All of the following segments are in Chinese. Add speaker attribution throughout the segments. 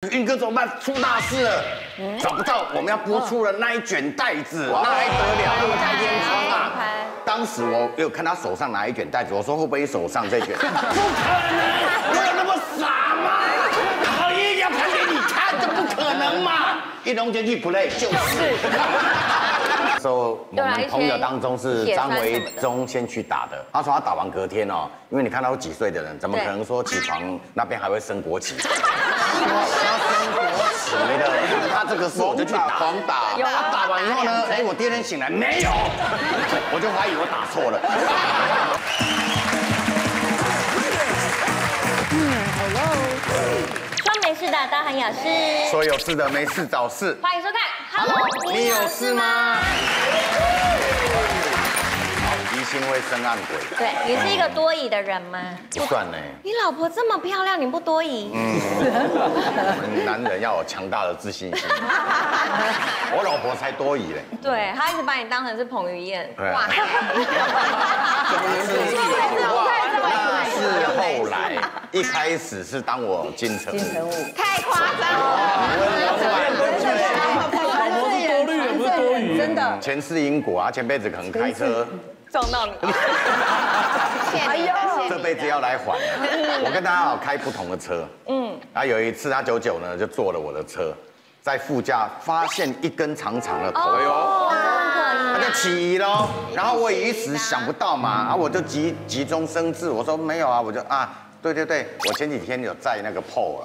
Speaker 1: 云哥怎么办？出大事了，找不到我们要播出的那一卷袋子，那还得了？那么太天窗啊！当时我有看他手上拿一卷袋子，我说会不会手上这卷？不可能，我有那么傻吗？讨厌，要盘给你看，这不可能嘛！一龙间去 play 就是。那时候我们朋友当中是张维忠先去打的，他说他打完隔天哦，因为你看到几岁的人，怎么可能说起床那边还会升国旗？他升国旗的，他这个事我就去打，狂打。他打完以后呢，我第二天醒来没有，我就怀疑我打错了。
Speaker 2: 说没事的都很有事，
Speaker 1: 说有事的没事找事。
Speaker 2: 欢迎收看。Hello，
Speaker 1: 你有事吗？疑心会生暗鬼。
Speaker 2: 对，你是一个多疑的人吗？
Speaker 1: 不算呢。
Speaker 2: 你老婆这么漂亮，你不多疑？
Speaker 1: 我们男人要有强大的自信心。我老婆才多疑嘞。
Speaker 2: 对，她一直把你当成是彭于晏。
Speaker 1: 哇！那是后来，一开始是当我金城武。
Speaker 2: 太夸张了。
Speaker 3: 真的，
Speaker 1: 前世因果啊，前辈子可能开车
Speaker 2: 撞到你，
Speaker 3: 哎呦，
Speaker 1: 这辈子要来还。我跟他开不同的车，然后有一次他99呢就坐了我的车，在副驾发现一根长长的头，他就起疑喽。然后我一时想不到嘛，然后我就急中生智，我说没有啊，我就对，我前几天有载那个 PO 啊。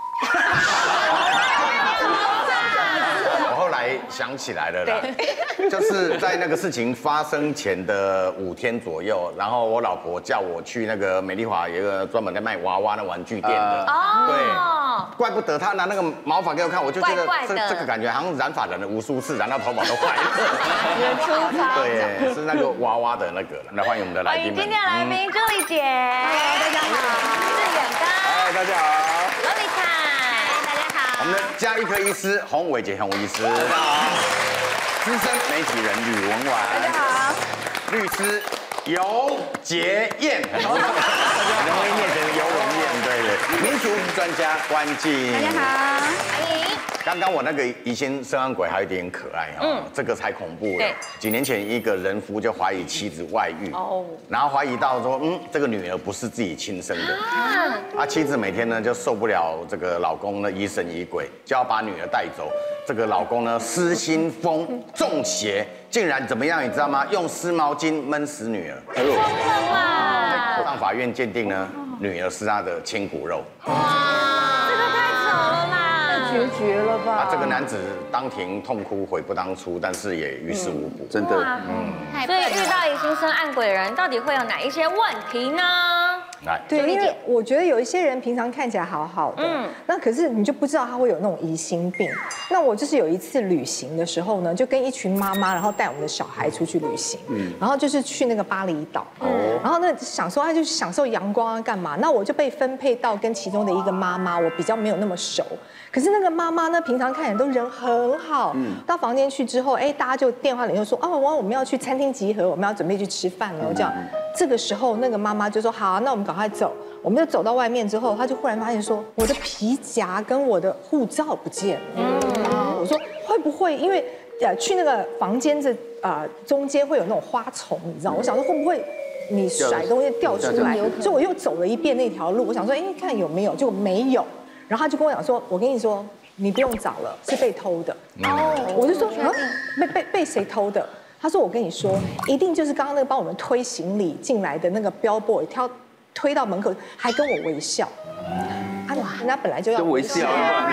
Speaker 1: 后来想起来了啦，就是在那个事情发生前的5天左右，然后我老婆叫我去那个美丽华有一个专门在卖娃娃的玩具店的，对，怪不得他拿那个毛发给我看，我就觉得这个感觉好像染发染了无数次，染到头发都坏了。对，是那个娃娃的那个。来欢迎我们的来宾们。
Speaker 2: 欢迎今天的来宾朱莉姐，大家好，是远哥，
Speaker 1: 嗨，大家好。
Speaker 2: 罗丽凯，大家好。
Speaker 1: 我们的家医科医师洪伟杰洪医师，大家好。资深媒体人吕文婉，
Speaker 3: 大家好。
Speaker 1: 律师尤杰燕，很容易念成尤文燕，对。民俗专家关静，
Speaker 3: 大家好。
Speaker 2: 欢迎。
Speaker 1: 刚刚我那个疑心生暗鬼还有一点可爱哈，这个才恐怖了。几年前一个人夫就怀疑妻子外遇，然后怀疑到说，这个女儿不是自己亲生的，妻子每天呢就受不了这个老公呢疑神疑鬼，就要把女儿带走。这个老公呢失心疯中邪，竟然怎么样你知道吗？用湿毛巾闷死女儿。
Speaker 2: 疯了啦！
Speaker 1: 上法院鉴定呢，女儿是他的亲骨肉。
Speaker 2: 这个太扯了啦！
Speaker 3: 决绝了吧？
Speaker 1: 这个男子当庭痛哭悔不当初，但是也于事无补。
Speaker 4: 真的，
Speaker 2: 所以遇到疑心生暗鬼的人，到底会有哪一些问题呢？
Speaker 1: 来，
Speaker 3: 对，因为我觉得有一些人平常看起来好好的，那可是你就不知道他会有那种疑心病。那我就是有一次旅行的时候呢，就跟一群妈妈，然后带我们的小孩出去旅行，然后就是去那个巴厘岛，然后那想说他就享受阳光啊干嘛，那我就被分配到跟其中的一个妈妈，我比较没有那么熟，可是那个妈妈呢，平常看起来都人很好，到房间去之后，大家就电话里就说，我们要去餐厅集合，我们要准备去吃饭了，这样。这个时候，那个妈妈就说：“好，那我们赶快走。”我们就走到外面之后，她就忽然发现说：“我的皮夹跟我的护照不见了。”我说：“会不会因为去那个房间中间会有那种花丛，你知道？我想说会不会你甩东西掉出来？所以我又走了一遍那条路，我想说，看有没有，结果没有。然后他就跟我讲说：“我跟你说，你不用找了，是被偷的。”我就说：“被谁偷的？”他说：“我跟你说，一定就是刚刚那个帮我们推行李进来的那个bellboy，推到门口，还跟我微笑。人家本来就要
Speaker 4: 微笑，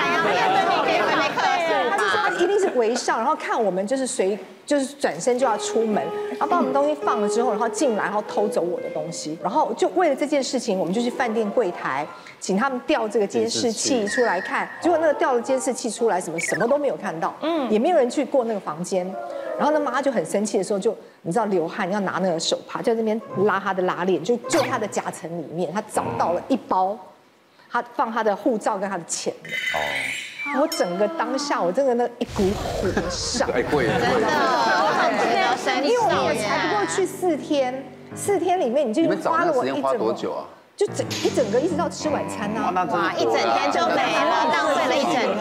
Speaker 3: 他就说他一定是微笑，然后看我们就是转身就要出门，然后把我们东西放了之后，然后进来，然后偷走我的东西，然后就为了这件事情，我们就去饭店柜台，请他们调这个监视器出来看，结果那个调了监视器出来，什么都没有看到，也没有人去过那个房间。然后那妈就很生气的时候，就你知道流汗要拿那个手帕，就在那边拉他的拉链，就他的夹层里面，他找到了一包，他放他的护照跟他的钱的。我整个当下，我真的那一股火上，
Speaker 4: 太贵了，
Speaker 3: 因为我们才不过去4天，4天里面你就花了我一整
Speaker 4: 花多久啊？
Speaker 3: 就一整个一直到吃晚餐啊！
Speaker 4: 哇，
Speaker 5: 一整天就没了，浪费了一整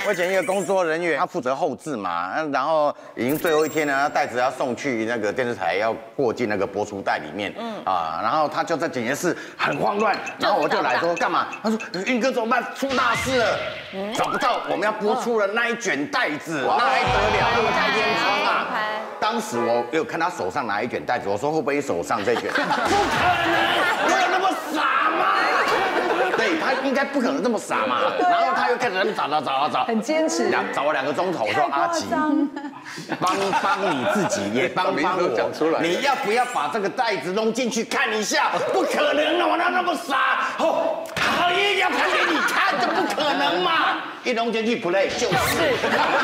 Speaker 1: 我以前一个工作人员，他负责后置嘛，然后已经最后一天了，袋子要送去那个电视台，要过进那个播出带里面，然后他就在检验室很慌乱，然后我就来说干嘛？他说运哥怎么办？出大事了，找不到我们要播出的那一卷袋子，那还得了？那么太天窗啊！当时我有看他手上拿一卷袋子，我说会不会手上这卷？不可能，没有那么傻嘛。对他应该不可能这么傻嘛。然后他又开始在那边找，
Speaker 3: 很坚持，
Speaker 1: 找了2个钟头。我说阿吉，帮你自己也帮我，你要不要把这个袋子弄进去看一下？不可能的，我哪那么傻？哦，好爷要看给你看，这不可能嘛！一弄进去 play 就是。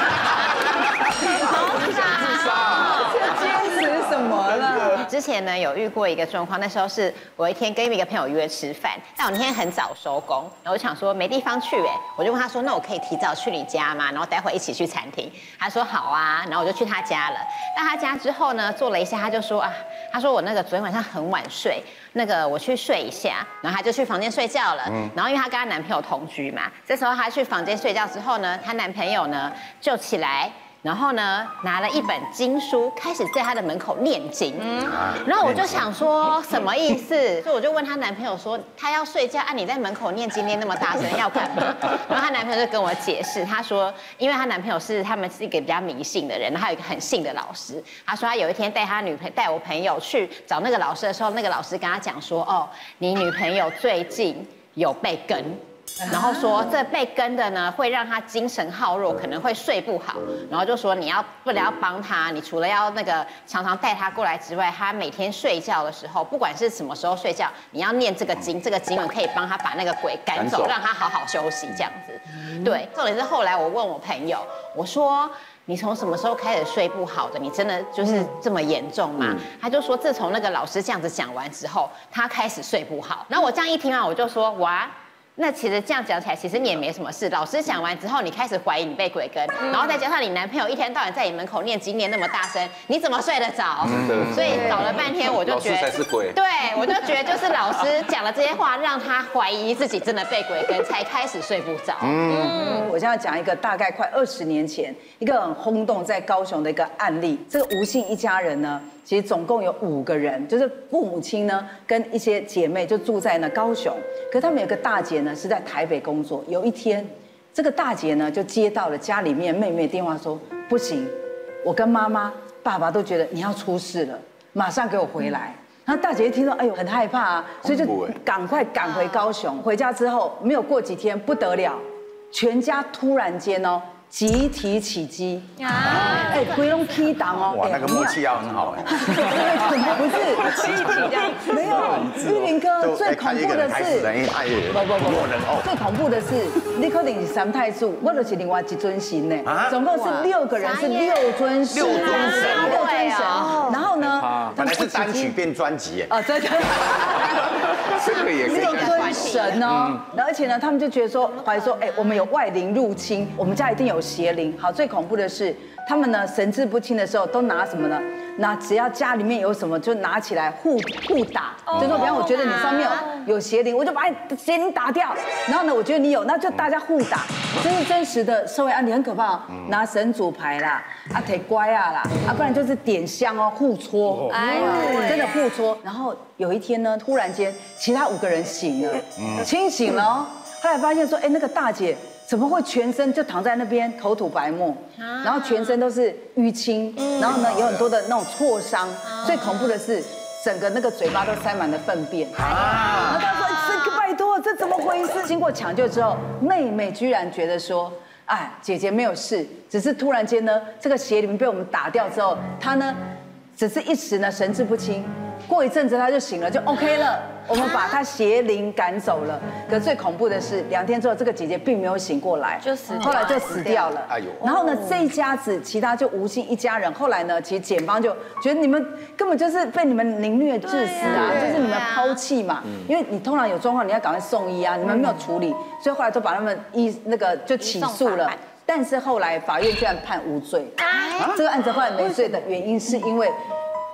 Speaker 2: 好傻。
Speaker 3: 坚持什么了？
Speaker 4: 之前呢有遇过一个状况，那时候是我一天跟一个朋友约吃饭，但我那天很早收工，然后我就想说没地方去我就问他说，那我可以提早去你家吗？然后待会一起去餐厅。他说好啊，然后我就去他家了。到他家之后呢，坐了一下，他就说他说我那个昨天晚上很晚睡，那个我去睡一下，然后他就去房间睡觉了。然后因为他跟他男朋友同居嘛，这时候他去房间睡觉之后呢，他男朋友呢就起来。然后呢，拿了一本经书，开始在他的门口念经。然后我就想说，什么意思？所以我就问她男朋友说，他要睡觉，你在门口念经念那么大声，要干嘛？然后她男朋友就跟我解释，他说，因为她男朋友他们是一个比较迷信的人，然后有一个很信的老师。他说他有一天带我朋友去找那个老师的时候，那个老师跟他讲说，你女朋友最近有被跟。然后说这被跟的呢，会让他精神耗弱，可能会睡不好。然后就说你为了要帮他，你除了要那个常常带他过来之外，他每天睡觉的时候，不管是什么时候睡觉，你要念这个经，这个经文可以帮他把那个鬼赶走，让他好好休息这样子。对，重点是后来我问我朋友，我说。你从什么时候开始睡不好的？你真的就是这么严重吗？他就说，自从那个老师这样子讲完之后，他开始睡不好。然后我这样一听完，我就说，哇。那其实这样讲起来，其实你也没什么事。老师讲完之后，你开始怀疑你被鬼跟，然后再加上你男朋友一天到晚在你门口念经念那么大声，你怎么睡得着？所以搞了半天，我就觉得
Speaker 5: 老师才是鬼。
Speaker 4: 对，我就觉得就是老师讲了这些话，让他怀疑自己真的被鬼跟，才开始睡不着。
Speaker 6: 我现在讲一个大概快20年前一个很轰动在高雄的一个案例。这个吴姓一家人呢，其实总共有5个人，就是父母亲呢跟一些姐妹就住在高雄，可是他们有个大姐呢是在台北工作。有一天，这个大姐呢就接到了家里面妹妹电话说，不行，我跟妈妈、爸爸都觉得你要出事了，马上给我回来。然后大姐一听到，哎呦，很害怕所以就赶快赶回高雄。回家之后没有过几天，不得了，全家突然间集体起鸡，不用踢档
Speaker 1: 哇，那个默契要很好
Speaker 6: 不是集体这样，没有。玉林哥最恐怖的是，最恐怖的是，你可能是3太子，我就是另外1尊神呢，总共是6个人，是6尊神，6尊神。然后呢，
Speaker 1: 本来是单曲变专辑
Speaker 6: 真的。
Speaker 5: 这个也可以
Speaker 6: 6尊神而且呢，他们就觉得说，怀疑说，我们有外灵入侵，我们家一定有邪灵。好，最恐怖的是，他们呢神志不清的时候，都拿什么呢？只要家里面有什么，就拿起来互打，就说，比方我觉得你上面有邪灵，我就把邪灵打掉。然后呢，我觉得你有，那就大家互打。这是真实的社会案例，很可怕拿神主牌啦，提乖啦，不然就是点香互戳，真的互戳。然后有一天呢，突然间其他5个人醒了，清醒了后来发现说，那个大姐怎么会全身就躺在那边口吐白沫，然后全身都是淤青，然后呢有很多的那种挫伤，最恐怖的是整个那个嘴巴都塞满了粪便。然后他说：“这个拜托，这怎么回事？”经过抢救之后，妹妹居然觉得说：“姐姐没有事，只是突然间呢，这个邪灵被我们打掉之后，她呢只是一时呢神志不清。”过一阵子他就醒了，就 OK 了。我们把他邪灵赶走了。可最恐怖的是，2天之后，这个姐姐并没有醒过来，后来就死掉了。哎呦！然后呢，这一家子其他就吴姓一家人，后来呢，其实检方就觉得你们根本就是被你们凌虐致死就是你们抛弃嘛。因为你通常有状况，你要赶快送医你们没有处理，所以后来就把他们就起诉了。但是后来法院居然判无罪。这个案子后来没罪的原因是因为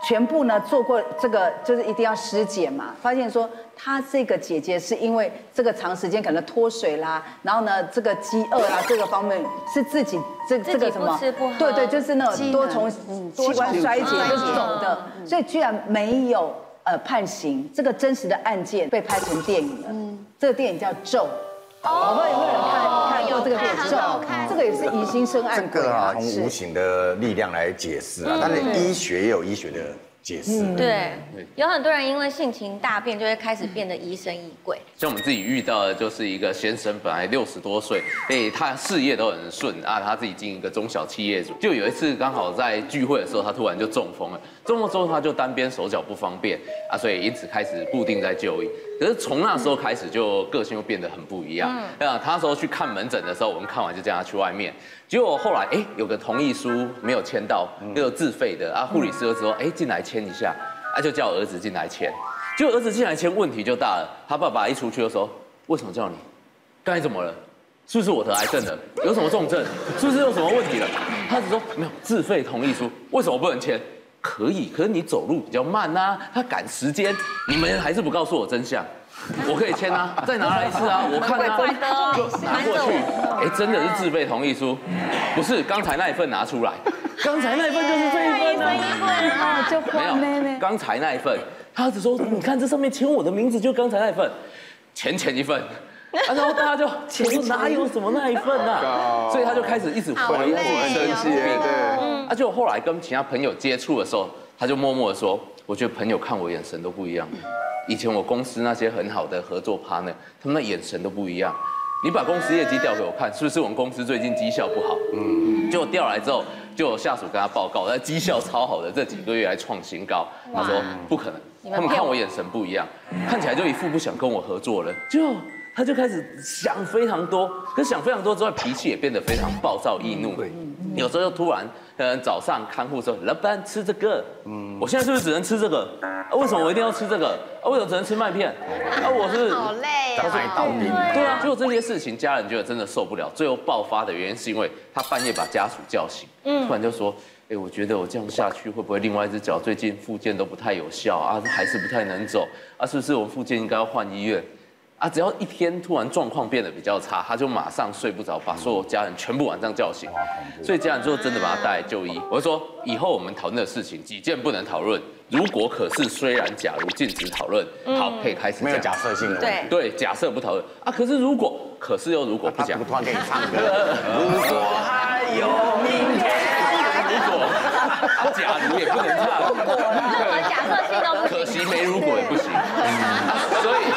Speaker 6: 全部呢做过这个，就是一定要尸检嘛，发现说她这个姐姐是因为这个长时间可能脱水啦，然后呢这个饥饿啦这个方面是自己这个什么，对，就是那种多重器官衰竭就是走的，所以居然没有判刑。这个真实的案件被拍成电影了，这个电影叫《咒》。我不知道有没有人看过这个电影《咒》，这个也是疑心生暗鬼啊，
Speaker 1: 从无形的力量来解释啊，但是医学也有医学的解释。
Speaker 2: 对，有很多人因为性情大变，就会开始变得疑神疑鬼。
Speaker 7: 像我们自己遇到的，就是一个先生，本来60多岁，他事业都很顺啊，他自己经营一个中小企业主。就有一次刚好在聚会的时候，他突然就中风了。中风之后，他就单边手脚不方便啊，所以因此开始固定在就医。可是从那时候开始，就个性又变得很不一样。他那时候去看门诊的时候，我们看完就叫他去外面。结果后来有个同意书没有签到，又自费的啊，护理师就说进来签一下，就叫儿子进来签。结果儿子进来签，问题就大了。他爸爸一出去就说：“为什么叫你？刚才怎么了？是不是我得癌症了？有什么重症？是不是有什么问题了？”他只说没有，自费同意书，为什么不能签？可以，可是你走路比较慢啊，他赶时间，你们还是不告诉我真相。我可以签啊，再拿来一次啊，我看啊，就拿过去。真的是自费同意书，不是刚才那一份拿出来，刚才那一份就是这一份啊，
Speaker 6: 就
Speaker 7: 没有，刚才那一份，他只说你看这上面签我的名字，就刚才那一份，前一份。然后大家就我说哪有什么那一份啊，所以他就开始一直怀疑自己生气，对，就后来跟其他朋友接触的时候，他就默默的说，我觉得朋友看我眼神都不一样。以前我公司那些很好的合作 partner， 他们的眼神都不一样。你把公司业绩调给我看，是不是我们公司最近绩效不好？结果调来之后，就有下属跟他报告，那绩效超好的这几个月还创新高。他说不可能，他们看我眼神不一样，看起来就一副不想跟我合作了。他就开始想非常多，可是想非常多之外，脾气也变得非常暴躁易怒。有时候就突然，早上看护说，老板吃这个，我现在是不是只能吃这个？为什么我一定要吃这个？为什么只能吃麦片？我是
Speaker 4: 好累
Speaker 1: 啊，挨到底。
Speaker 7: 对啊，结果这些事情家人觉得真的受不了，最后爆发的原因是因为他半夜把家属叫醒，突然就说，我觉得我这样下去会不会另外一只脚最近复健都不太有效啊，还是不太能走啊？是不是我们复健应该要换医院？只要一天突然状况变得比较差，他就马上睡不着，把所有家人全部晚上叫醒，所以家人最后真的把他带来就医。我就说，以后我们讨论的事情几件不能讨论，如果可是虽然假如禁止讨论，好，可以开始。
Speaker 1: 没有假设性的问题。
Speaker 7: 对，假设不讨论可是如果，可是又如果不讲，
Speaker 1: 突然给你唱歌，如果还有明天，
Speaker 7: 如果假如也不能唱，
Speaker 2: 任何假设性都不行，
Speaker 7: 可惜没如果也不行，所以。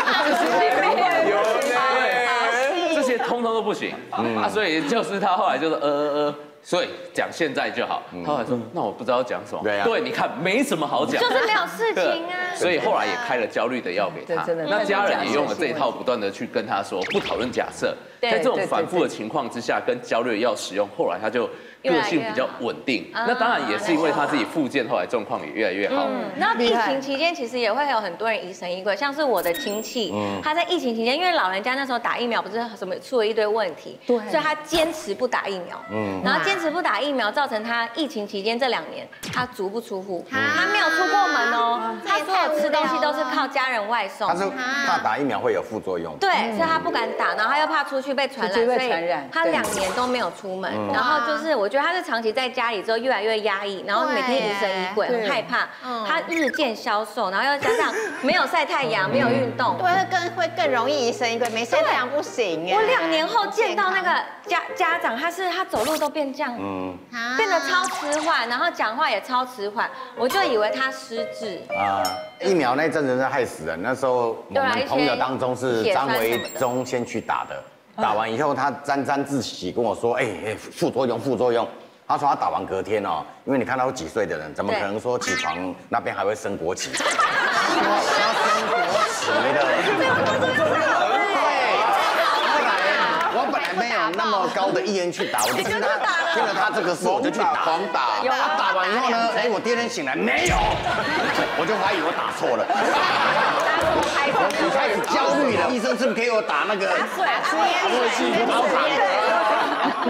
Speaker 7: 这些通通都不行所以就是他后来就是所以讲现在就好。他后来说，那我不知道讲什么。对，你看没什么好讲，
Speaker 2: 就是没有事情啊。
Speaker 7: 所以后来也开了焦虑的药给他。那家人也用了这一套，不断的去跟他说，不讨论假设。在这种反复的情况之下，跟焦虑的药使用，后来他就个性比较稳定。那当然也是因为他自己复健，后来状况也越来越好。
Speaker 2: 然后疫情期间其实也会有很多人疑神疑鬼，像是我的亲戚，他在疫情期间，因为老人家那时候打疫苗不是什么出了一堆问题，所以他坚持不打疫苗。然后坚持不打疫苗，造成他疫情期间这2年他足不出户，他没有出过门哦，他所有吃东西都是靠家人外送。
Speaker 1: 他是怕打疫苗会有副作用，
Speaker 2: 对，所以他不敢打，然后他又怕出去被传染，所以他2年都没有出门。然后就是我觉得他是长期在家里之后越来越压抑，然后每天疑神疑鬼，很害怕，他日渐消瘦，然后又加上没有晒太阳，没有运动，
Speaker 4: 对，会更容易疑神疑鬼，没晒太阳不行。
Speaker 2: 我2年后见到那个家长，他走路都变这样，变得超迟缓，然后讲话也超迟缓，我就以为他失智。
Speaker 1: 疫苗那阵子是害死人，那时候我们朋友当中是张维忠先去打的，打完以后他沾沾自喜跟我说，副作用。他说他打完隔天哦，因为你看到几岁的人，怎么可能说起床那边还会升国旗？升国旗的。我本来没有那么高的意愿去打，我就听了他这个事，我就去打，狂打。打完以后呢，我第2天醒来没有，我就怀疑我打错了，我开始焦虑了。医生是不是给我打那个？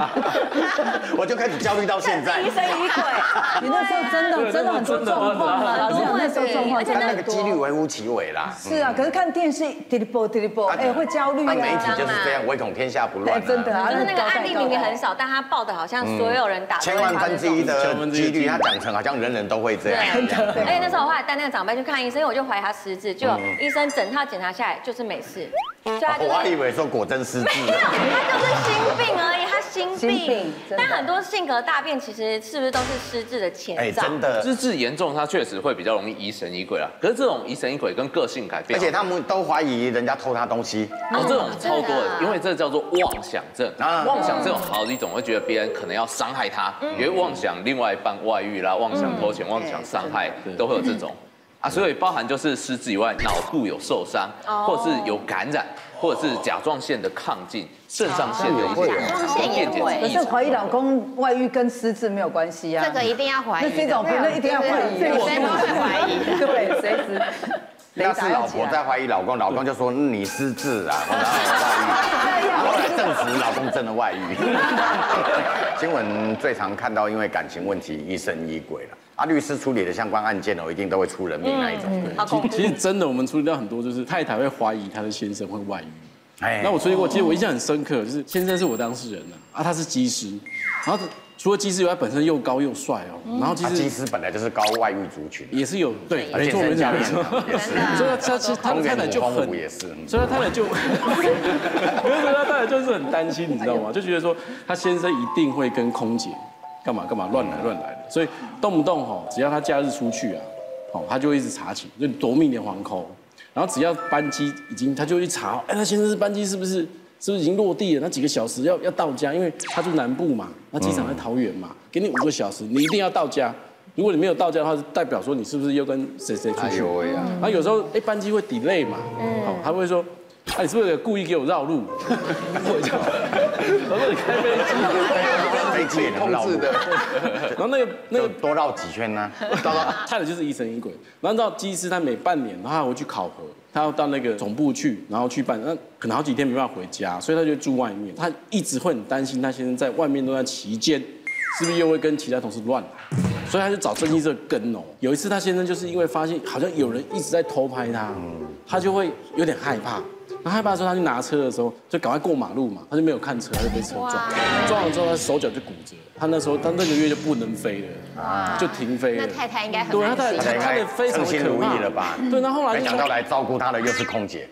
Speaker 1: 我就开始焦虑到现在。
Speaker 2: 疑神疑鬼，
Speaker 6: 你那时候真的很多状况啊，老师讲那时候状况真的
Speaker 1: 那个几率微乎其微啦。
Speaker 6: 是啊，可是看电视 ，deliver， 哎，会焦虑啊。
Speaker 1: 媒体就是这样，唯恐天下不乱。
Speaker 6: 真的啊，
Speaker 2: 就是那个案例明明很少，但他报的好像所有人打
Speaker 1: 千万分之一的几率，他讲成好像人人都会这样。
Speaker 2: 而且那时候我后来带那个长辈去看医生，因为我就怀疑他失智，就医生整套检查下来就是没事，所以他就是
Speaker 1: 我还以为说果真失智了，
Speaker 2: 他就是心病而已，他心病。但很多性格大变，其实是不是都是失智的前兆？
Speaker 1: 真的，
Speaker 7: 失智严重，他确实会比较容易疑神疑鬼啊。可是这种疑神疑鬼跟个性改变，
Speaker 1: 而且他们都怀疑人家偷他东西。
Speaker 7: 这种超多的，因为这叫做妄想症。妄想症有好几种，会觉得别人可能要伤害他，也会妄想另外一半外遇啦，妄想偷钱，妄想伤害，都会有这种。所以包含就是失智以外，脑部有受伤，或者是有感染，或者是甲状腺的亢进，肾上腺的一些电解质异常。
Speaker 6: 可是怀疑老公外遇跟失智没有关系啊。
Speaker 4: 这个一定要怀疑，
Speaker 6: 那这种那一定要怀疑，
Speaker 4: 女生都会怀疑。
Speaker 6: 对，随时。
Speaker 1: 那是老婆在怀疑老公，老公就说你失智啊，然后外遇，后来证实老公真的外遇。新闻最常看到因为感情问题疑神疑鬼了。律师处理的相关案件一定都会出人命那一种。
Speaker 8: 其实真的，我们处理到很多，就是太太会怀疑她的先生会外遇。那我处理过，其实我印象很深刻，就是先生是我当事人他是技师，然后除了技师以外，本身又高又帅然后
Speaker 1: 技师本来就是高外遇族群，
Speaker 8: 也是有对，没错，
Speaker 1: 也是，
Speaker 8: 所以他的太太就很
Speaker 1: 也是，
Speaker 8: 所以他太太就，他太太就是很担心，你知道吗？就觉得说他先生一定会跟空姐干嘛乱来的，所以动不动只要他假日出去他就会一直查寝，就夺命连环扣。然后只要班机他就会去查，他先生是班机是不是已经落地了？那几个小时要到家，因为他住南部嘛，那机场在桃园嘛，给你5个小时，你一定要到家。如果你没有到家的话，代表说你是不是又跟谁出去？然后有时候班机会 delay 嘛，他会说，你是不是故意给我绕路？我说你开
Speaker 1: 飞机也能绕路的。
Speaker 8: 然后那个
Speaker 1: 多绕几圈呢？
Speaker 8: 太太就是疑神疑鬼。然后到机师他每半年，然后他会去考核，他要到那个总部去，然后去办，那可能好几天没办法回家，所以他就住外面。他一直会很担心他先生在外面都在期间，是不是又会跟其他同事乱来？所以他就找侦缉社跟有一次他先生就是因为发现好像有人一直在偷拍他，他就会有点害怕。然后害怕的时候，他去拿车的时候，就赶快过马路嘛，他就没有看车，他就被车撞。撞了之后，他手脚就骨折。他那个月就不能飞了，就停飞了。
Speaker 4: 那太太应该很
Speaker 1: 对，他太非常心如意了吧？
Speaker 8: 对，然后后来
Speaker 1: 没想到来照顾他的又是空姐。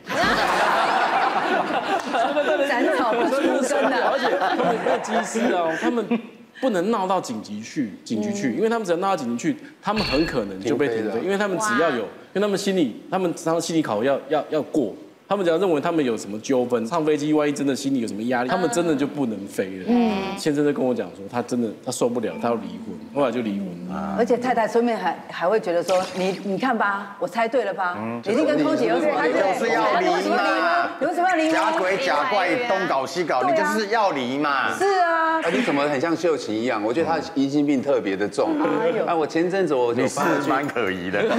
Speaker 6: 斩草除根的，
Speaker 8: 而且他们那机师他们不能闹到警局去，因为他们只要闹到警局去，他们很可能就被停飞，因为他们只要有，因为他们心理考要过。他们只要认为他们有什么纠纷，上飞机万一真的心里有什么压力，他们真的就不能飞了。先生就跟我讲说，他受不了，他要离婚，后来就离婚了。
Speaker 6: 而且太太顺便还会觉得说，你看吧，我猜对了吧？已经跟空姐有什么？
Speaker 1: 就是要离嘛，
Speaker 6: 有什么要离？
Speaker 1: 假鬼假怪，东搞西搞，你就是要离嘛。
Speaker 6: 是啊。
Speaker 5: 你怎么很像秀琴一样？我觉得她疑心病特别的重。我前阵子我就
Speaker 1: 蛮可疑的。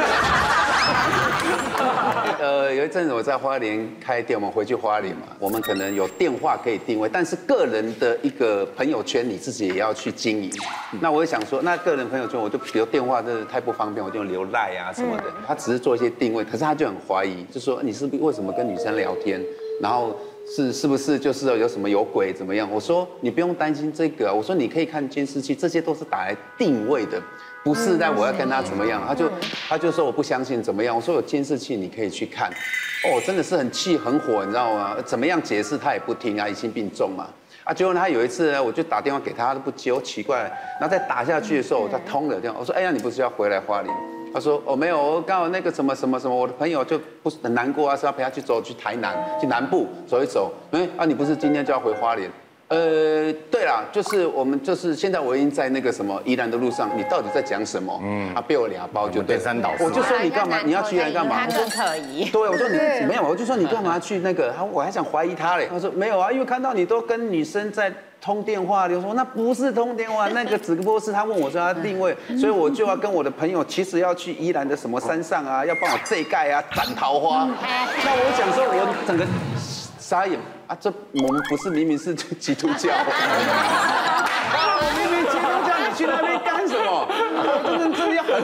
Speaker 5: 有一阵子我在花莲开店，我们回去花莲嘛，我们可能有电话可以定位，但是个人的一个朋友圈你自己也要去经营。那我就想说，那个人朋友圈我就比如电话真的太不方便，我就留赖啊什么的。他只是做一些定位，可是他就很怀疑，就说你是不是为什么跟女生聊天，然后是不是就是有什么有鬼怎么样？我说你不用担心这个，我说你可以看监视器，这些都是打来定位的。不是在我要跟他怎么样，他就说我不相信怎么样，我说有监视器你可以去看，真的是很气很火，你知道吗？怎么样解释他也不听啊，疑心病重嘛。结果他有一次呢，我就打电话给他，他都不接，我奇怪，然后再打下去的时候，他通了电话，我说哎呀，你不是要回来花莲？他说没有，我刚好那个什么，我的朋友就不是很难过啊，是要陪他去台南，去南部走一走。你不是今天就要回花莲？对啦，就是我们就是现在我已经在那个什么宜兰的路上，你到底在讲什么？被我俩包就对。我就说你干嘛？你要去宜兰干嘛？
Speaker 4: 他更可疑。
Speaker 5: 对，我说你没有，我就说你干嘛去那个？我还想怀疑他嘞。他说没有啊，因为看到你都跟女生在通电话。我说那不是通电话，那个只不过是他问我说他定位，所以我就要跟我的朋友，其实要去宜兰的什么山上啊，要帮我这盖啊，斩桃花。那我想说，我整个傻眼。这我们不是明明是基督教？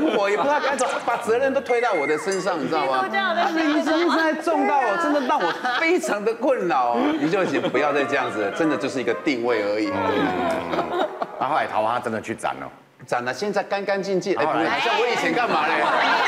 Speaker 5: 生活，也不知道该怎么把责任都推到我的身上，你知道吗？医生现在重到我，真的让我非常的困扰。你就请不要再这样子了，真的就是一个定位而已。
Speaker 1: 那后来桃花真的去斩了，
Speaker 5: 斩了，现在干干净净。哎，不是，像我以前干嘛嘞？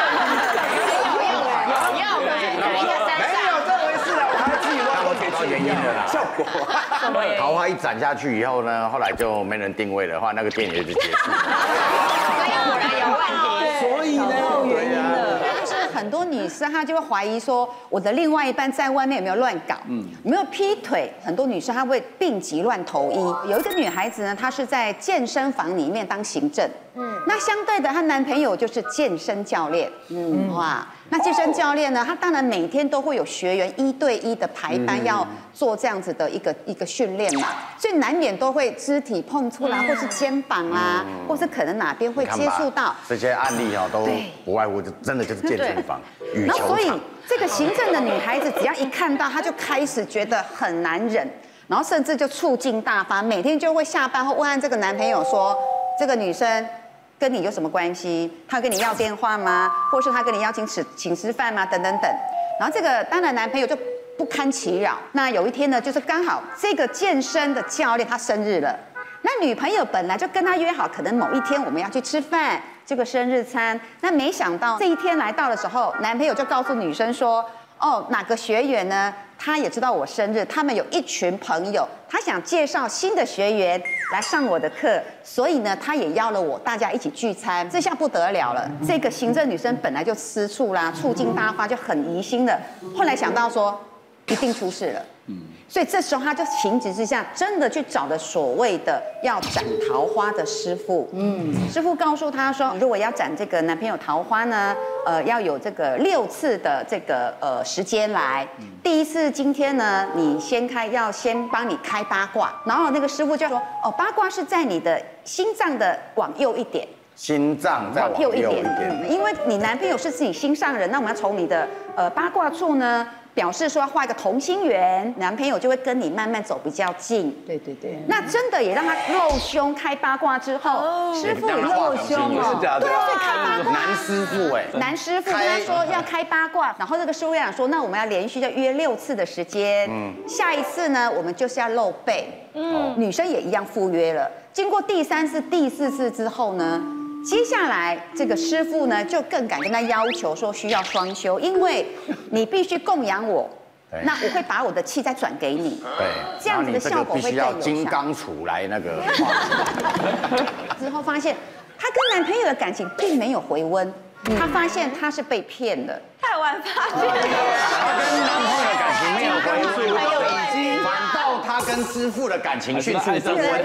Speaker 5: 没有这回事啊，我还自己挖过铁原因的啦，效果。
Speaker 1: 桃花一斩下去以后呢，后来就没人定位的话，那个电影就结束。
Speaker 4: 果然有问题。
Speaker 5: 所以呢，对呀。
Speaker 9: 就是很多女生她就会怀疑说，我的另外一半在外面有没有乱搞，有没有劈腿？很多女生她会病急乱投医。有一个女孩子呢，她是在健身房里面当行政，那相对的，她男朋友就是健身教练，哇。那健身教练呢，他当然每天都会有学员1对1的排班，要做这样子的一个训练嘛，所以难免都会肢体碰触啦，或是肩膀啦，或是可能哪边会接触到。
Speaker 1: 这些案例啊，都不外乎真的就是健身房、羽球场。
Speaker 9: 所以这个行政的女孩子，只要一看到，她就开始觉得很难忍，然后甚至就醋劲大发，每天就会下班后问这个男朋友说，这个女生跟你有什么关系？他跟你要电话吗？或是他跟你要请吃饭吗？等等等。然后这个当然男朋友就不堪其扰。那有一天呢，就是刚好这个健身的教练他生日了，那女朋友本来就跟他约好，可能某一天我们要去吃饭，这个生日餐。那没想到这一天来到的时候，男朋友就告诉女生说，哦，哪个学员呢？他也知道我生日，他们有一群朋友，他想介绍新的学员来上我的课，所以呢，他也邀了我，大家一起聚餐。这下不得了了，这个行政女生本来就吃醋啦，醋劲大发，就很疑心的。后来想到说，一定出事了，所以这时候他就情急之下，真的去找了所谓的要斩桃花的师傅。师傅告诉他说，如果要斩这个男朋友桃花呢，要有这个6次的这个时间来。第一次今天呢，你要先帮你开八卦，然后那个师傅就说，哦，八卦是在你的心脏的往右一点。
Speaker 1: 心脏再往右一点，
Speaker 9: 因为你男朋友是自己心上人，那我们要从你的八卦处呢，表示说要画一个同心圆，男朋友就会跟你慢慢走比较近。
Speaker 6: 对对对。
Speaker 9: 那真的也让他露胸开八卦之后，师傅也露胸哦，对啊，开八卦。
Speaker 1: 男师傅哎，
Speaker 9: 男师傅跟他说要开八卦，然后这个师傅讲说，那我们要连续要约6次的时间，下一次呢，我们就是要露背，女生也一样赴约了。经过第3次、第4次之后呢？接下来，这个师傅呢就更敢跟他要求说需要双修，因为你必须供养我，那我会把我的气再转给你，
Speaker 1: 对，
Speaker 9: 这样子的效果会更有效。
Speaker 1: 金刚杵来那个。
Speaker 9: 之后发现，她跟男朋友的感情并没有回温，她发现她是被骗的，
Speaker 2: 太晚发现，
Speaker 1: 她跟男朋友的感情没有回温，反倒她跟师傅的感情迅速升温。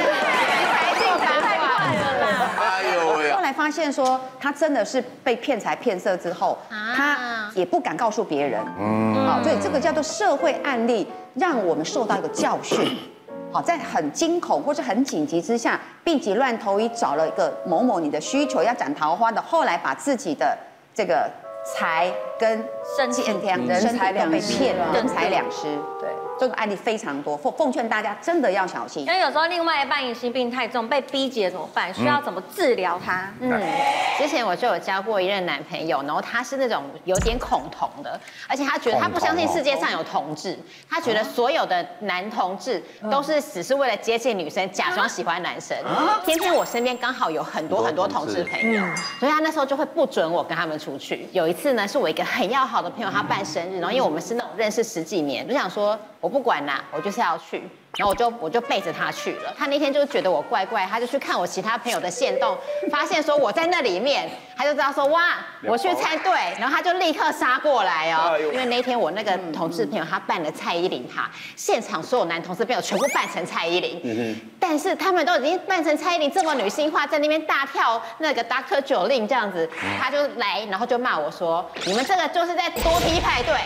Speaker 9: 后来发现说，他真的是被骗财骗色之后，他也不敢告诉别人。好，所以这个叫做社会案例，让我们受到一个教训。好，在很惊恐或是很紧急之下，病急乱投医找了一个某某你的需求要斩桃花的，后来把自己的这个财跟
Speaker 2: 身体
Speaker 9: 人财都被骗，人财两失。对。这个案例非常多，奉劝大家真的要小心。
Speaker 2: 因为有时候另外一半疑心病太重，被逼急了怎么办？需要怎么治疗他？
Speaker 4: 之前我就有交过一任男朋友，然后他是那种有点恐同的，而且他觉得他不相信世界上有同志，他觉得所有的男同志都是只是为了接近女生，假装喜欢男生。偏偏我身边刚好有很多同志朋友，所以他那时候就会不准我跟他们出去。有一次呢，是我一个很要好的朋友，他办生日，然后因为我们是那种认识10几年，就想说。我不管啦，我就是要去，然后我就背着他去了。他那天就觉得我怪怪，他就去看我其他朋友的限动，发现说我在那里面，他就知道说哇，我去参对，然后他就立刻杀过来哦。因为那天我那个同志朋友他办了蔡依林趴，现场所有男同志朋友全部扮成蔡依林，但是他们都已经扮成蔡依林这么女性化，在那边大跳那个 Dr. Jolin 这样子，他就来，然后就骂我说，你们这个就是在多批派对。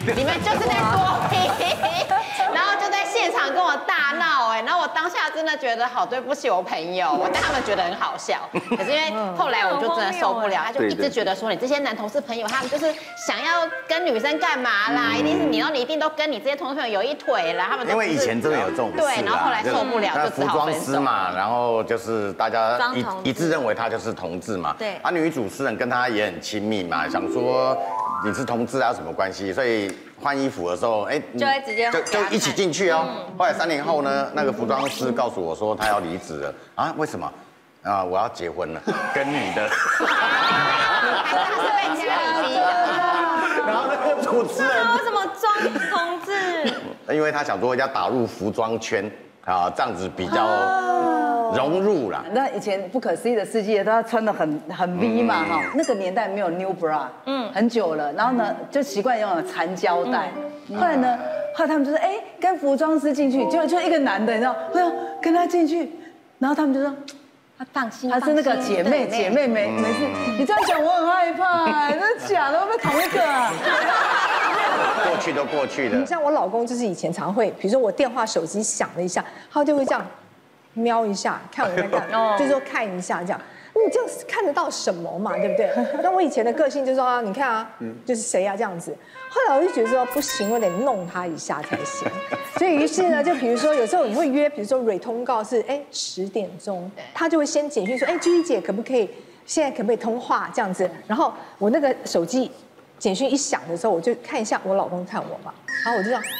Speaker 4: 你们就是在作弊，然后就在现场跟我大闹然后我当下真的觉得好对不起我朋友，我但他们觉得很好笑，可是因为后来我就真的受不了，他就一直觉得说你这些男同事朋友他们就是想要跟女生干嘛啦，一定是你，然后你一定都跟你这些同事朋友有一腿啦，他们
Speaker 1: 因为以前真的有这种事
Speaker 4: 对，然后后来受不了就只好分手。
Speaker 1: 服装师嘛，然后就是大家一致认为他就是同志嘛，
Speaker 2: 对，
Speaker 1: 女主持人跟他也很亲密嘛，想说你是同志啊有什么关系，所以换衣服的时候，
Speaker 2: 就会直接
Speaker 1: 就一起进去哦。后来3年后呢，那个服装师告诉我说他要离职了啊，为什么？啊，我要结婚了，跟女的。
Speaker 4: 他是被家里逼的。
Speaker 1: 然后那个主持人
Speaker 2: 为什么装同志？
Speaker 1: 因为他想说要打入服装圈啊，这样子比较融入啦。
Speaker 6: 那以前不可思议的世界，他穿的很 V 嘛哈，那个年代没有 New Bra， 很久了，然后呢就习惯用缠胶带。后来呢，后来他们就说，跟服装师进去，就一个男的，你知道，跟他进去，然后他们就说。
Speaker 2: 他放心，
Speaker 6: 他是那个姐妹没事。你这样讲我很害怕，真的假的？会不会同一个啊？
Speaker 1: 过去都过去了。
Speaker 3: 像我老公就是以前常会，比如说我电话手机响了一下，他就会这样瞄一下，看我在干嘛，就说看一下这样。你这样看得到什么嘛，对不对？那我以前的个性就说啊，你看啊，就是谁啊这样子。后来我就觉得说不行，我得弄他一下才行。所以于是呢，就比如说有时候你会约，比如说蕊通告是10点钟，他就会先简讯说，Gigi 姐可不可以现在可不可以通话这样子？然后我那个手机简讯一响的时候，我就看一下我老公看我嘛，然后我就这样。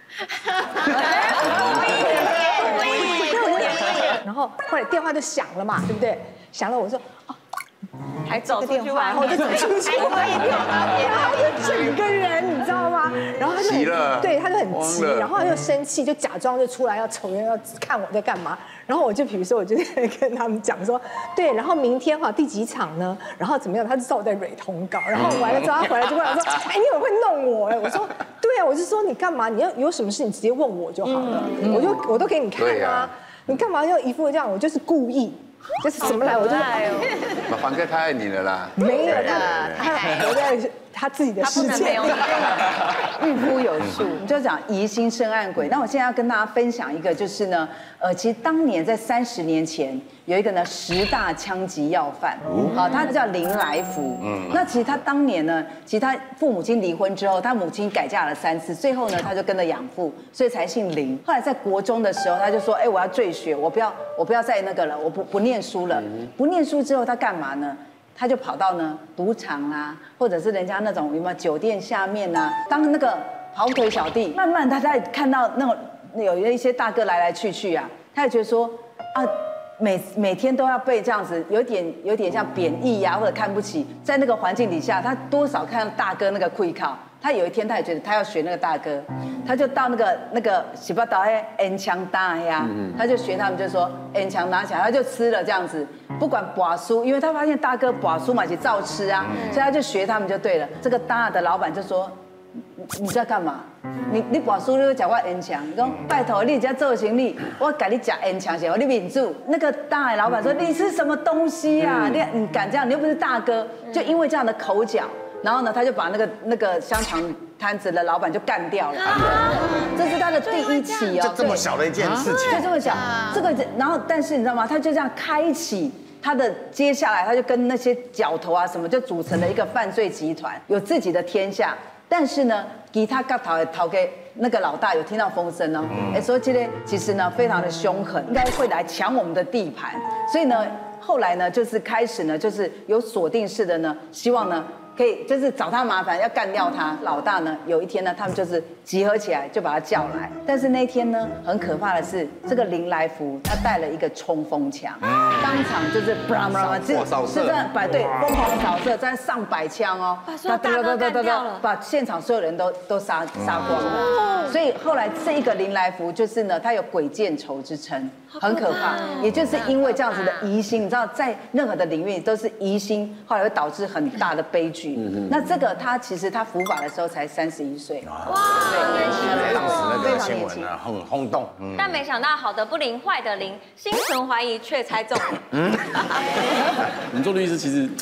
Speaker 3: 然后后来电话就响了嘛，对不对？响了，我说
Speaker 2: 还走出去玩，
Speaker 3: 然后我就走出去，然后他就整个人，你知道吗？然后他就
Speaker 5: 急了，
Speaker 3: 对，他就很急，然后他就生气，就假装就出来要瞅人，要看我在干嘛。然后我就比如说，我就跟他们讲说，对，然后明天第几场呢？然后怎么样？他就知道我在蕊通告，然后完了之后他回来就问我说，你很会弄我我说，对啊，我就说你干嘛？你要有什么事你直接问我就好了，我都给你看啊，你干嘛要一副这样？我就是故意。就是怎么来我就来
Speaker 5: 哦。凡哥太爱你了啦。
Speaker 3: 没有的，他活在他自己的世界里。
Speaker 6: 御夫有术，我们就讲疑心生暗鬼。那我现在要跟大家分享一个，就是呢，其实当年在30年前有一个呢10大枪击要犯，他叫林来福。那其实他当年呢，其实他父母亲离婚之后，他母亲改嫁了3次，最后呢他就跟着养父，所以才姓林。后来在国中的时候，他就说，我要退学，我不要再那个了，我不念书了。不念书之后他干嘛呢？他就跑到呢赌场啊，或者是人家那种有没有酒店下面啊，当那个跑腿小弟。慢慢他在看到那种有一些大哥来来去去啊，他也觉得说啊，每天都要被这样子，有点像贬义呀，或者看不起。在那个环境底下，他多少看到大哥那个跪靠。他有一天他也觉得他要学那个大哥，他就到那个洗不到烟枪打呀，他就学他们就说烟枪拿起来，他就吃了这样子，不管把输，因为他发现大哥把输嘛，就照吃啊，所以他就学他们就对了。这个大的老板就说你在干嘛？你把输你讲我烟枪，你说拜托你家做行李，我给你讲烟枪先，我你抿住。那个大的老板说你是什么东西啊？你敢这样？你又不是大哥，就因为这样的口角。然后呢，他就把那个香肠摊子的老板就干掉了。这是他的第1起
Speaker 1: 就这么小的一件事情，
Speaker 6: 就这么小。这个，然后但是你知道吗？他就这样开启他的接下来，他就跟那些角头啊什么，就组成了一个犯罪集团，有自己的天下。但是呢，给他刚逃给那个老大有听到风声哦，说这个其实呢非常的凶狠，应该会来抢我们的地盘。所以呢，后来呢就是开始呢就是有锁定式的呢，希望呢。可以，就是找他麻烦，要干掉他。老大呢，有一天呢，他们就是集合起来，就把他叫来。但是那天呢，很可怕的是，这个林来福他带了一个冲锋枪，当场就是是这样对，疯狂扫射，在上百枪哦，把现场所有人都杀光了。所以后来这一个林来福就是呢，他有鬼见愁之称，很可怕。也就是因为这样子的疑心，你知道，在任何的领域都是疑心，后来会导致很大的悲剧。那这个他其实他伏法的时候才31岁，哇，
Speaker 1: 对，当时那个新闻呢很轰动，
Speaker 2: 但没想到好的不灵，坏的灵，心存怀疑却猜中。
Speaker 8: 我们做律师其实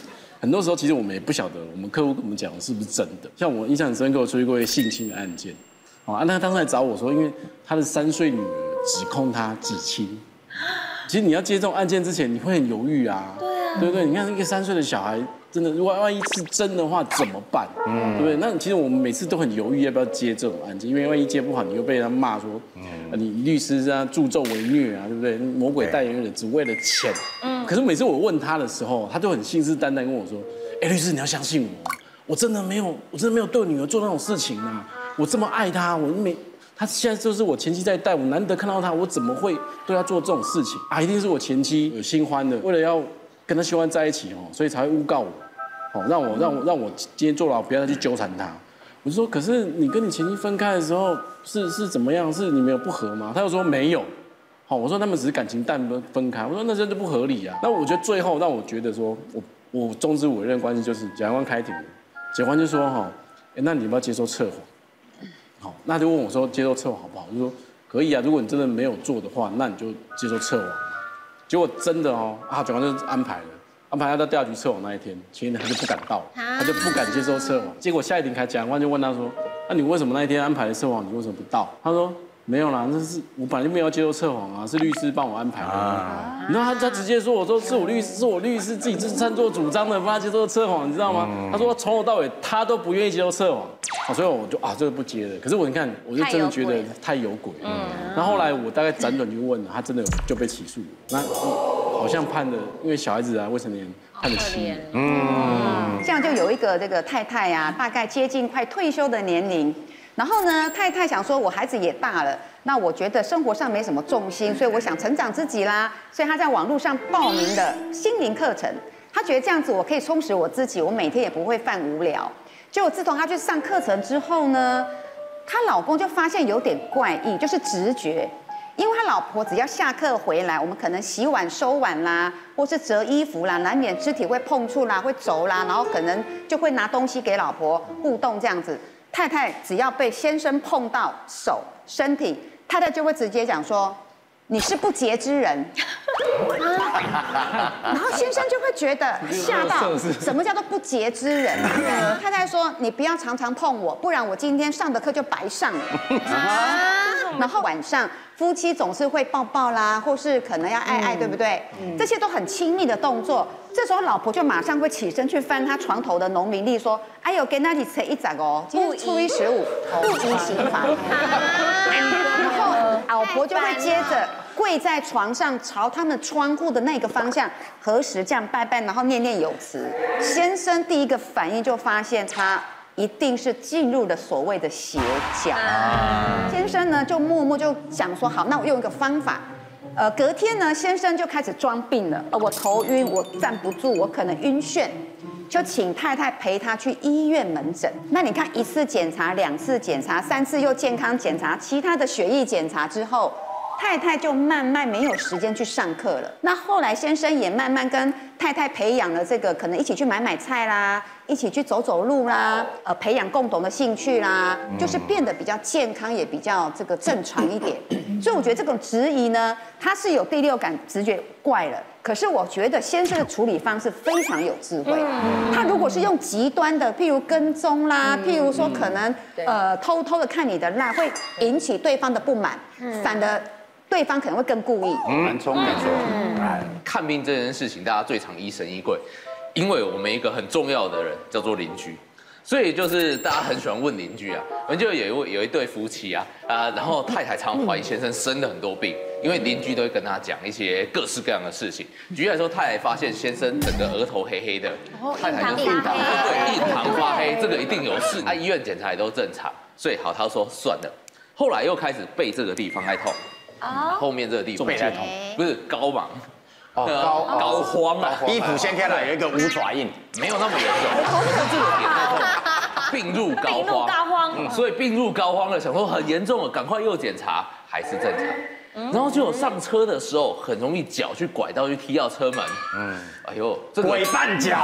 Speaker 8: 很多时候其实我们也不晓得我们客户跟我们讲的是不是真的。像我印象很深刻，我处理过一个性侵的案件，那当时来找我说，因为他的3岁女儿指控他挤亲。其实你要接这种案件之前，你会很犹豫啊，对不对？你看一个3岁的小孩，真的如果万一是真的话怎么办？对不对？那其实我们每次都很犹豫要不要接这种案件，因为万一接不好，你又被他骂说，你律师啊助纣为虐啊，对不对？魔鬼代言人只为了钱。可是每次我问他的时候，他都很信誓旦旦跟我说，律师你要相信我真的没有对女儿做那种事情啊，我这么爱她，他现在就是我前妻在带，我难得看到他，我怎么会对他做这种事情啊？一定是我前妻有新欢的，为了要跟他新欢在一起所以才会诬告我，让我今天坐牢不要再去纠缠他。我就说，可是你跟你前妻分开的时候是怎么样？是你们有不和吗？他又说没有。我说他们只是感情淡分开。我说那这就不合理啊。那我觉得最后让我觉得说，我终止委任关系就是检察官开庭，检察官就说那你要不要接受测谎？那就问我说接受测谎好不好？我就说可以啊，如果你真的没有做的话，那你就接受测谎。结果真的检察官就安排他到调查局测谎那一天，前一天他就不敢到，他就不敢接受测谎。结果下一庭检察官就问他说，那你为什么那一天安排的测谎，你为什么不到？他说没有啦，那是我本来就没有要接受测谎啊，是律师帮我安排的。你知道他直接说，我说是我律师自己擅作主张的帮他接受测谎，你知道吗？他说从头到尾他都不愿意接受测谎。所以我就这个不接了。可是你看，我就真的觉得太有鬼。然后后来我大概辗转去问了，他真的就被起诉了。那好像判的，因为小孩子未成年判了7年。
Speaker 9: 这样就有一个这个太太啊，大概接近快退休的年龄。然后呢，太太想说，我孩子也大了，那我觉得生活上没什么重心，所以我想成长自己啦。所以她在网络上报名的心灵课程，她觉得这样子我可以充实我自己，我每天也不会犯无聊。结果自从她去上课程之后呢，她老公就发现有点怪异，就是直觉。因为他老婆只要下课回来，我们可能洗碗、收碗啦，或是折衣服啦，难免肢体会碰触啦、会走啦，然后可能就会拿东西给老婆互动这样子。太太只要被先生碰到手、身体，太太就会直接讲说：“你是不洁之人。”然后先生就会觉得吓到，什么叫做不洁之人？太太说：“你不要常常碰我，不然我今天上的课就白上了。”然后晚上夫妻总是会抱抱啦，或是可能要爱爱，对不对？这些都很亲密的动作。这时候老婆就马上会起身去翻他床头的农民历，说：“哎呦，给那里扯100哦，今天初一15，不宜刑罚。”然后老婆就会接着跪在床上，朝他们窗户的那个方向合十这样拜拜，然后念念有词。先生第一个反应就发现他一定是进入了所谓的邪教。先生呢就默默就想说，好，那我用一个方法。隔天呢，先生就开始装病了，我头晕，我站不住，我可能晕眩，就请太太陪他去医院门诊。那你看，1次检查、2次检查、3次又健康检查，其他的血液检查之后，太太就慢慢没有时间去上课了。那后来先生也慢慢跟太太培养了这个，可能一起去买菜啦，一起去走走路啦，培养共同的兴趣啦，就是变得比较健康，也比较这个正常一点。所以我觉得这种质疑呢，他是有第6感，直觉怪了。可是我觉得先生的处理方式非常有智慧。他如果是用极端的，譬如跟踪啦，譬如说可能偷偷的看你的赖，会引起对方的不满，反而对方可能会更故意。
Speaker 5: 蛮聪明的。
Speaker 7: 看病这件事情，大家最常疑神疑鬼，因为我们一个很重要的人叫做邻居。所以就是大家很喜欢问邻居啊，我们就有一对夫妻啊，然后太太常怀疑先生生了很多病，因为邻居都会跟他讲一些各式各样的事情。举例来说，太太发现先生整个额头黑黑的，太太就说对，印堂发黑，这个一定有事。医院检查也都正常，所以好，他说算了。后来又开始背这个地方在痛，后面这个地方
Speaker 1: 背在痛，
Speaker 7: 不是高芒。
Speaker 1: 膏
Speaker 7: 肓啊，
Speaker 1: 衣服掀开来有一个5爪印，
Speaker 7: 没有那么严重，这个点在痛，病入膏肓，所以病入膏肓了，想说很严重了，赶快又检查，还是正常。然后就有上车的时候，很容易脚去拐到去踢到车门，哎呦，这个
Speaker 1: 鬼绊脚。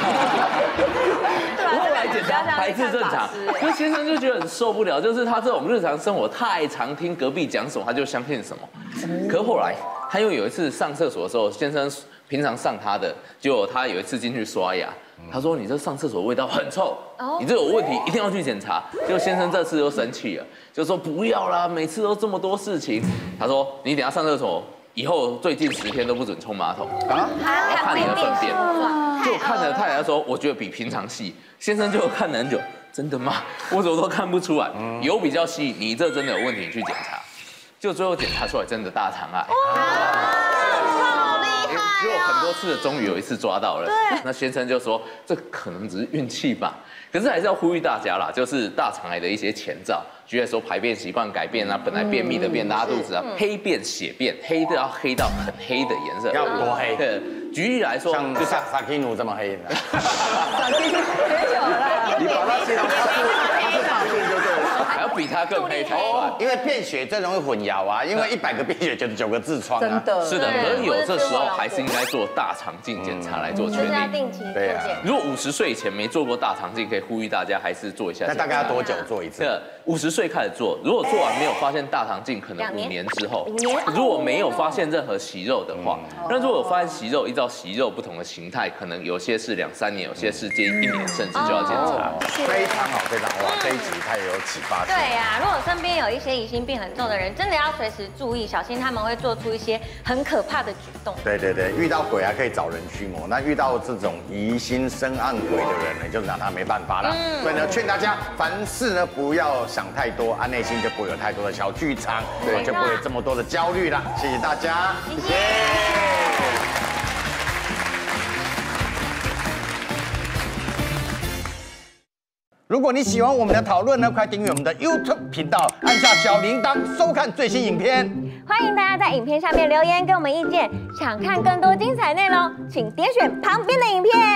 Speaker 7: 后来检查还是正常，可是先生就觉得很受不了，就是他这种日常生活太常听隔壁讲什么，他就相信什么。可后来他又有一次上厕所的时候，先生平常上他的，结果他有一次进去刷牙， 他说你这上厕所味道很臭，你这有问题，一定要去检查。结果先生这次又生气了，就说不要啦，每次都这么多事情。他说你等下上厕所。以后最近10天都不准冲马桶啊！看你的粪便，就看着太太说，我觉得比平常细。先生就看了很久，真的吗？我怎么都看不出来，油比较细，你这真的有问题，你去检查。就最后检查出来真的大肠癌。
Speaker 4: 好厉害！
Speaker 7: 结果很多次，终于有一次抓到了。那先生就说，这可能只是运气吧。可是还是要呼吁大家啦，就是大肠癌的一些前兆。举例说排便习惯改变啊，本来便秘的变拉肚子啊，黑便血便，黑的要黑到很黑的颜色，
Speaker 1: 要多黑？
Speaker 7: 对，举例来说，
Speaker 1: 像萨基努这么黑的，
Speaker 6: 萨基努很久了，
Speaker 5: 你把它形容它是大便就对了，
Speaker 7: 还要比它更黑才算。
Speaker 1: 因为便血最容易混淆啊，因为100个便血99个痔疮啊。
Speaker 6: 真的
Speaker 7: 是的，可是有这时候还是应该做大肠镜检查来做确
Speaker 2: 就是要
Speaker 7: 定。
Speaker 2: 定期做
Speaker 1: 对啊
Speaker 2: 检。
Speaker 7: 如果50岁以前没做过大肠镜，可以呼吁大家还是做一下。
Speaker 1: 那大概要多久做一次？
Speaker 7: 50岁开始做，如果做完没有发现大肠镜，可能5年之后。如果没有发现任何息肉的话，那如果有发现息肉，依照息肉不同的形态，可能有些是2、3年，有些是接1年，甚至就要检查。
Speaker 1: 非常好，非常好！哇，这一集太有启发性。
Speaker 2: 对呀，如果身边有一些疑心病很重的人，真的要随时注意，小心他们会做出一些很可怕的举动。
Speaker 1: 对对对，遇到鬼还可以找人驱魔，那遇到这种疑心生暗鬼的人呢，就拿他没办法了。所以呢，劝大家凡事呢不要想太多，内心就不会有太多的小剧场，对，就不会有这么多的焦虑了。谢谢大家，谢谢。如果你喜欢我们的讨论呢，快订阅我们的 YouTube 频道，按下小铃铛，收看最新影片。
Speaker 2: 欢迎大家在影片下面留言给我们意见，想看更多精彩内容，请点选旁边的影片。